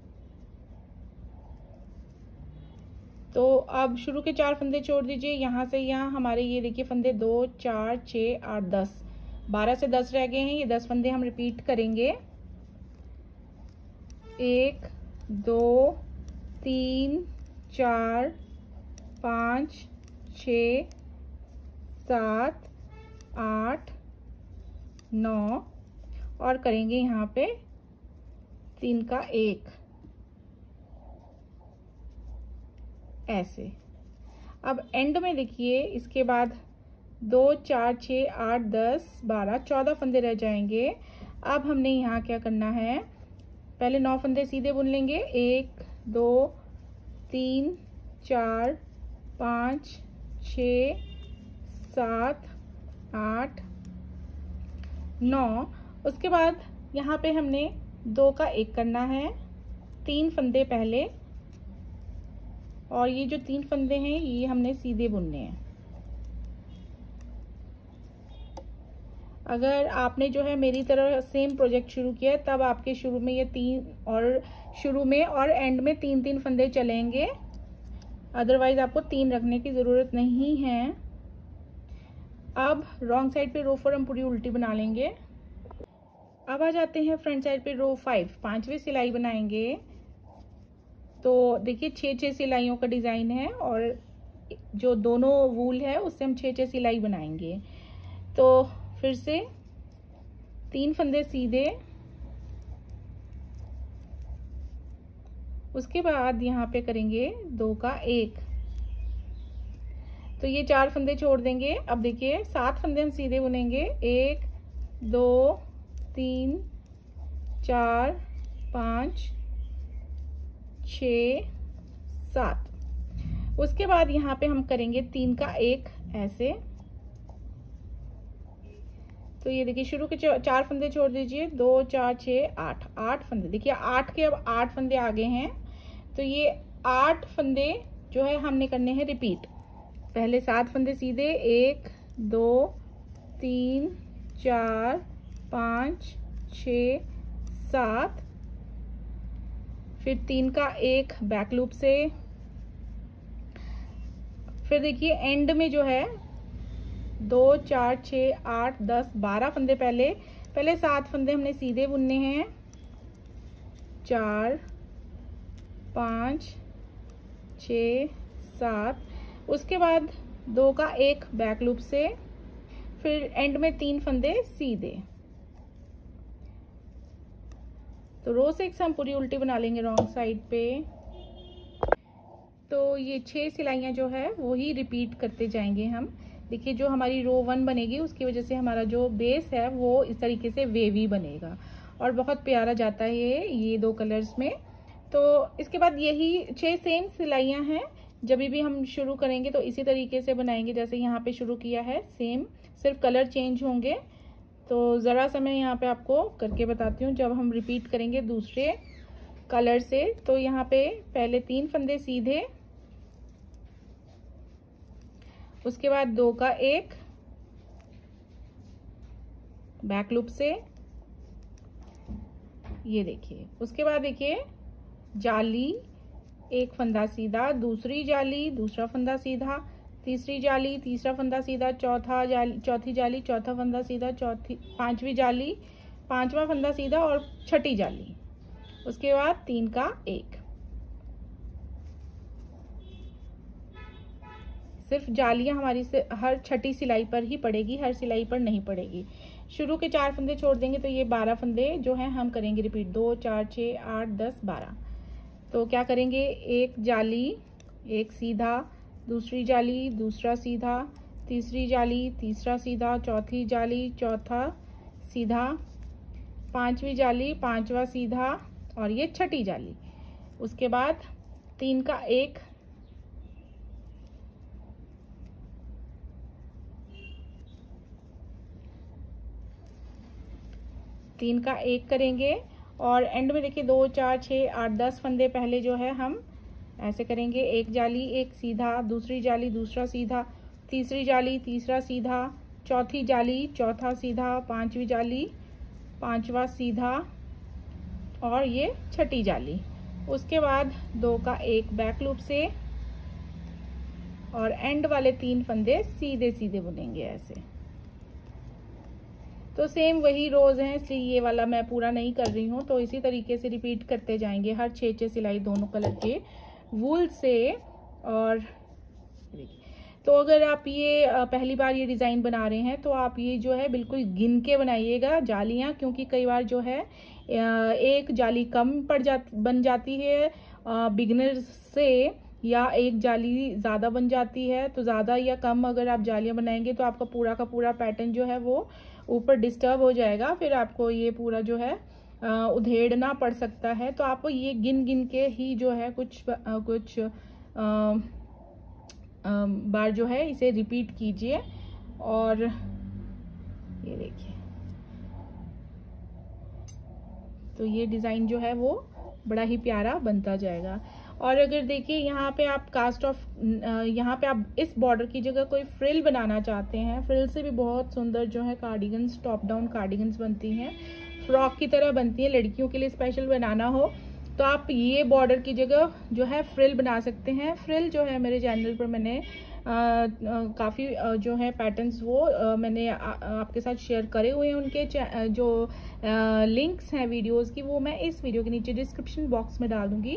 तो अब शुरू के चार फंदे छोड़ दीजिए, यहाँ से यहाँ हमारे ये देखिए फंदे दो, चार, छः, आठ, दस, बारह से दस रह गए हैं। ये दस फंदे हम रिपीट करेंगे। एक, दो, तीन, चार, पाँच, छ, सात, आठ, नौ, और करेंगे यहाँ पे तीन का एक ऐसे। अब एंड में देखिए इसके बाद दो, चार, छ, आठ, दस, बारह, चौदह फंदे रह जाएंगे। अब हमने यहाँ क्या करना है, पहले नौ फंदे सीधे बुन लेंगे। एक, दो, तीन, चार, पाँच, छ, सात, आठ, नौ। उसके बाद यहाँ पे हमने दो का एक करना है तीन फंदे पहले, और ये जो तीन फंदे हैं ये हमने सीधे बुनने हैं। अगर आपने जो है मेरी तरह सेम प्रोजेक्ट शुरू किया है तब आपके शुरू में ये तीन और शुरू में और एंड में तीन तीन फंदे चलेंगे, अदरवाइज आपको तीन रखने की ज़रूरत नहीं है। अब रॉन्ग साइड पे रो फोर हम पूरी उल्टी बना लेंगे। अब आ जाते हैं फ्रंट साइड पे रो फाइव, पांचवी सिलाई बनाएंगे। तो देखिए छः छः सिलाइयों का डिज़ाइन है और जो दोनों वूल है उससे हम छः छः सिलाई बनाएंगे। तो फिर से तीन फंदे सीधे, उसके बाद यहाँ पे करेंगे दो का एक, तो ये चार फंदे छोड़ देंगे। अब देखिए सात फंदे हम सीधे बुनेंगे, एक दो तीन चार पाँच छ सात। उसके बाद यहाँ पे हम करेंगे तीन का एक ऐसे। तो ये देखिए शुरू के चार फंदे छोड़ दीजिए, दो चार छः आठ, आठ फंदे। देखिए आठ के अब आठ फंदे आगे हैं, तो ये आठ फंदे जो है हमने करने हैं रिपीट। पहले सात फंदे सीधे, एक दो तीन चार पाँच छ सात, फिर तीन का एक बैक लूप से। फिर देखिए एंड में जो है दो चार छ आठ दस बारह फंदे पहले पहले सात फंदे हमने सीधे बुनने हैं, चार पाँच छ सात। उसके बाद दो का एक बैक लूप से, फिर एंड में तीन फंदे सीधे। तो रो सिक्स हम पूरी उल्टी बना लेंगे रॉन्ग साइड पे। तो ये छह सिलाइयां जो है वो ही रिपीट करते जाएंगे हम। देखिए जो हमारी रो वन बनेगी उसकी वजह से हमारा जो बेस है वो इस तरीके से वेवी बनेगा और बहुत प्यारा जाता है ये ये दो कलर्स में। तो इसके बाद यही छह सेम सिलाइयां हैं, जब भी हम शुरू करेंगे तो इसी तरीके से बनाएंगे जैसे यहाँ पे शुरू किया है, सेम, सिर्फ कलर चेंज होंगे। तो ज़रा सा मैं यहाँ पे आपको करके बताती हूँ जब हम रिपीट करेंगे दूसरे कलर से। तो यहाँ पे पहले तीन फंदे सीधे, उसके बाद दो का एक बैक लूप से, ये देखिए। उसके बाद देखिए जाली, एक फंदा सीधा, दूसरी जाली, दूसरा फंदा सीधा, तीसरी जाली, तीसरा फंदा सीधा, चौथा जाली, चौथी जाली, चौथा फंदा सीधा, चौथी पांचवी जाली, पांचवा फंदा सीधा और छठी जाली। उसके बाद तीन का एक। सिर्फ जालियां हमारी से हर छठी सिलाई पर ही पड़ेगी, हर सिलाई पर नहीं पड़ेगी। शुरू के चार फंदे छोड़ देंगे तो ये बारह फंदे जो हैं हम करेंगे रिपीट, दो चार छः आठ दस बारह। तो क्या करेंगे, एक जाली, एक सीधा, दूसरी जाली, दूसरा सीधा, तीसरी जाली, तीसरा सीधा, चौथी जाली, चौथा सीधा, पांचवी जाली, पांचवा सीधा और ये छठी जाली। उसके बाद तीन का एक, तीन का एक करेंगे और एंड में देखिए दो चार छः आठ दस फंदे पहले जो है हम ऐसे करेंगे, एक जाली, एक सीधा, दूसरी जाली, दूसरा सीधा, तीसरी जाली, तीसरा सीधा, चौथी जाली, चौथा सीधा, पांचवी जाली, पांचवा सीधा और ये छठी जाली। उसके बाद दो का एक बैक लूप से और एंड वाले तीन फंदे सीधे सीधे बुनेंगे ऐसे। तो सेम वही रोज हैं, इसलिए ये वाला मैं पूरा नहीं कर रही हूँ। तो इसी तरीके से रिपीट करते जाएंगे हर छः छः सिलाई दोनों कलर के वूल से। और तो अगर आप ये पहली बार ये डिज़ाइन बना रहे हैं तो आप ये जो है बिल्कुल गिन के बनाइएगा जालियाँ, क्योंकि कई बार जो है एक जाली कम पड़ जा बन जाती है बिगनर से, या एक जाली ज़्यादा बन जाती है। तो ज़्यादा या कम अगर आप जालियाँ बनाएंगे तो आपका पूरा का पूरा पैटर्न जो है वो ऊपर डिस्टर्ब हो जाएगा, फिर आपको ये पूरा जो है उधेड़ना पड़ सकता है। तो आप ये गिन गिन के ही जो है कुछ कुछ आ, आ, बार जो है इसे रिपीट कीजिए। और ये देखिए, तो ये डिज़ाइन जो है वो बड़ा ही प्यारा बनता जाएगा। और अगर देखिए यहाँ पे आप कास्ट ऑफ, यहाँ पे आप इस बॉर्डर की जगह कोई फ्रिल बनाना चाहते हैं, फ्रिल से भी बहुत सुंदर जो है कार्डिगन्स, टॉप डाउन कार्डिगन्स बनती हैं, फ्रॉक की तरह बनती है। लड़कियों के लिए स्पेशल बनाना हो तो आप ये बॉर्डर की जगह जो है फ्रिल बना सकते हैं। फ्रिल जो है मेरे चैनल पर मैंने काफ़ी जो है पैटर्न्स वो आ, मैंने आ, आपके साथ शेयर करे हुए हैं। उनके जो आ, लिंक्स हैं वीडियोस की, वो मैं इस वीडियो के नीचे डिस्क्रिप्शन बॉक्स में डाल दूंगी।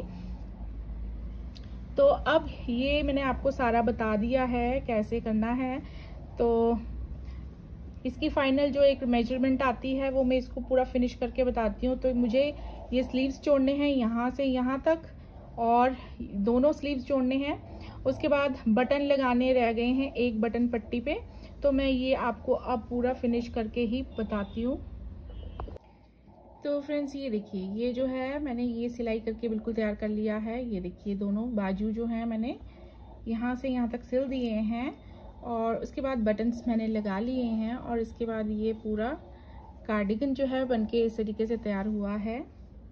तो अब ये मैंने आपको सारा बता दिया है कैसे करना है। तो इसकी फाइनल जो एक मेजरमेंट आती है वो मैं इसको पूरा फिनिश करके बताती हूँ। तो मुझे ये स्लीव्स जोड़ने हैं यहाँ से यहाँ तक, और दोनों स्लीव्स जोड़ने हैं। उसके बाद बटन लगाने रह गए हैं एक बटन पट्टी पे, तो मैं ये आपको अब पूरा फिनिश करके ही बताती हूँ। तो फ्रेंड्स ये देखिए, ये जो है मैंने ये सिलाई करके बिल्कुल तैयार कर लिया है। ये देखिए दोनों बाजू जो है मैंने यहाँ से यहाँ तक सिल दिए हैं, और उसके बाद बटन्स मैंने लगा लिए हैं, और इसके बाद ये पूरा कार्डिगन जो है बनके इस तरीके से तैयार हुआ है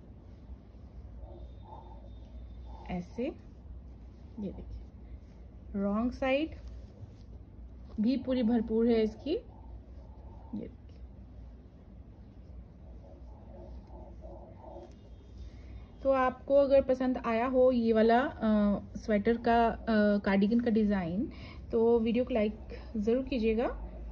ऐसे। ये देखिए रॉन्ग साइड भी पूरी भरपूर है इसकी। ये तो आपको अगर पसंद आया हो ये वाला स्वेटर का कार्डिगन का डिज़ाइन, तो वीडियो को लाइक ज़रूर कीजिएगा।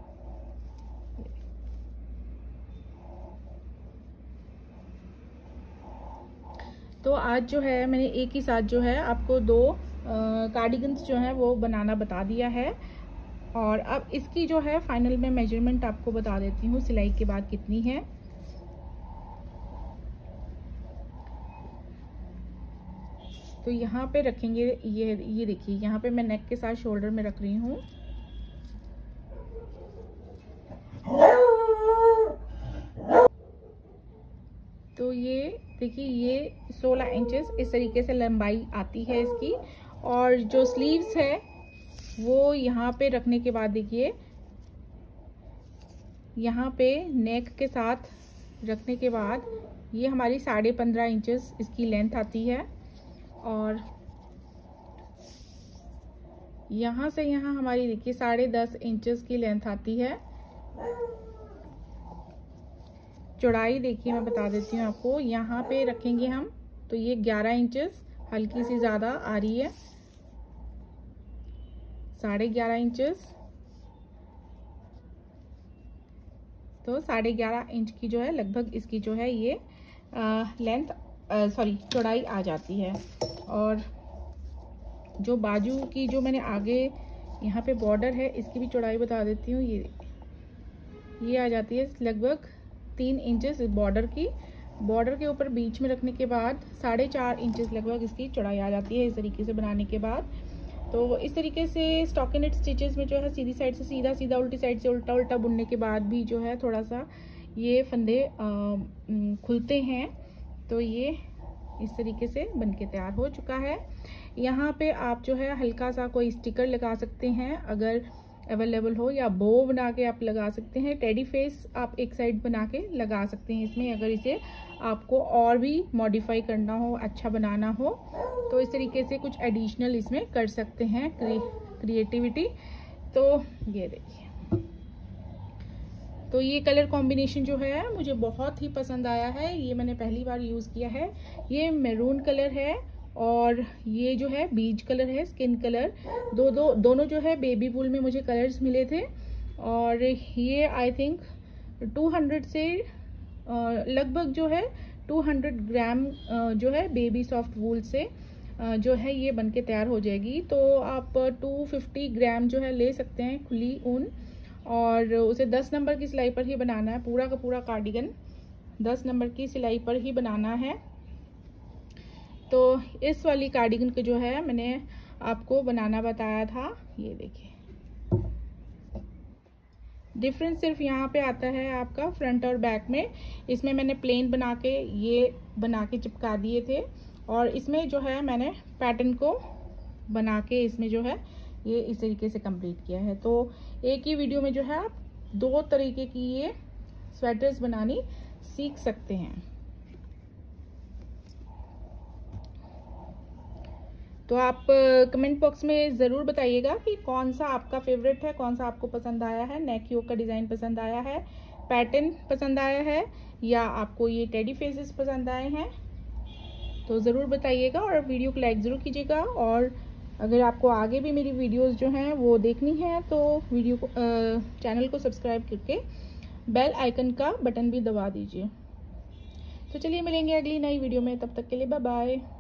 तो आज जो है मैंने एक ही साथ जो है आपको दो कार्डिगन्स जो है वो बनाना बता दिया है, और अब इसकी जो है फाइनल में मेजरमेंट आपको बता देती हूँ सिलाई के बाद कितनी है। तो यहाँ पे रखेंगे, ये ये देखिए यहाँ पे मैं नेक के साथ शोल्डर में रख रही हूँ। तो ये देखिए ये सोलह इंचेस इस तरीके से लंबाई आती है इसकी, और जो स्लीव्स है वो यहाँ पे रखने के बाद देखिए यहाँ पे नेक के साथ रखने के बाद ये हमारी साढ़े पंद्रह इंचेस इसकी लेंथ आती है, और यहाँ से यहाँ हमारी देखिए साढ़े दस इंचेस की लेंथ आती है। चौड़ाई देखिए मैं बता देती हूँ आपको, यहाँ पे रखेंगे हम तो ये ग्यारह इंचेस हल्की सी ज़्यादा आ रही है, साढ़े ग्यारह इंचेस। तो साढ़े ग्यारह इंच की जो है लगभग इसकी जो है ये आ, लेंथ सॉरी चौड़ाई आ जाती है। और जो बाजू की जो मैंने आगे यहाँ पे बॉर्डर है इसकी भी चौड़ाई बता देती हूँ। ये ये आ जाती है लगभग तीन इंचेस बॉर्डर की, बॉर्डर के ऊपर बीच में रखने के बाद साढ़े चार इंचेस लगभग इसकी चौड़ाई आ जाती है इस तरीके से बनाने के बाद। तो इस तरीके से स्टॉकिनेट स्टिचेस में जो है सीधी साइड से सीधा सीधा, उल्टी साइड से उल्टा उल्टा बुनने के बाद भी जो है थोड़ा सा ये फंदे खुलते हैं। तो ये इस तरीके से बनके तैयार हो चुका है। यहाँ पे आप जो है हल्का सा कोई स्टिकर लगा सकते हैं अगर अवेलेबल हो, या बो बना के आप लगा सकते हैं। टेडी फेस आप एक साइड बना के लगा सकते हैं इसमें, अगर इसे आपको और भी मॉडिफाई करना हो, अच्छा बनाना हो, तो इस तरीके से कुछ एडिशनल इसमें कर सकते हैं क्रिएटिविटी। तो ये देखिए, तो ये कलर कॉम्बिनेशन जो है मुझे बहुत ही पसंद आया है, ये मैंने पहली बार यूज़ किया है। ये मैरून कलर है और ये जो है बीज कलर है, स्किन कलर। दो दो दोनों जो है बेबी वूल में मुझे कलर्स मिले थे, और ये आई थिंक टू हंड्रेड से लगभग जो है टू हंड्रेड ग्राम जो है बेबी सॉफ्ट वूल से जो है ये बनके तैयार हो जाएगी। तो आप टू फिफ्टी ग्राम जो है ले सकते हैं खुली ऊन, और उसे दस नंबर की सिलाई पर ही बनाना है। पूरा का पूरा कार्डिगन दस नंबर की सिलाई पर ही बनाना है। तो इस वाली कार्डिगन के जो है मैंने आपको बनाना बताया था। ये देखिए डिफरेंस सिर्फ यहाँ पे आता है आपका फ्रंट और बैक में। इसमें मैंने प्लेन बना के ये बना के चिपका दिए थे, और इसमें जो है मैंने पैटर्न को बना के इसमें जो है ये इस तरीके से कंप्लीट किया है। तो एक ही वीडियो में जो है आप दो तरीके की ये स्वेटर्स बनानी सीख सकते हैं। तो आप कमेंट बॉक्स में ज़रूर बताइएगा कि कौन सा आपका फेवरेट है, कौन सा आपको पसंद आया है, नेक योक का डिज़ाइन पसंद आया है, पैटर्न पसंद आया है, या आपको ये टेडी फेसेस पसंद आए हैं। तो ज़रूर बताइएगा और वीडियो को लाइक ज़रूर कीजिएगा। और अगर आपको आगे भी मेरी वीडियोस जो हैं वो देखनी है तो वीडियो को आ, चैनल को सब्सक्राइब करके बेल आइकन का बटन भी दबा दीजिए। तो चलिए मिलेंगे अगली नई वीडियो में, तब तक के लिए बाय बाय।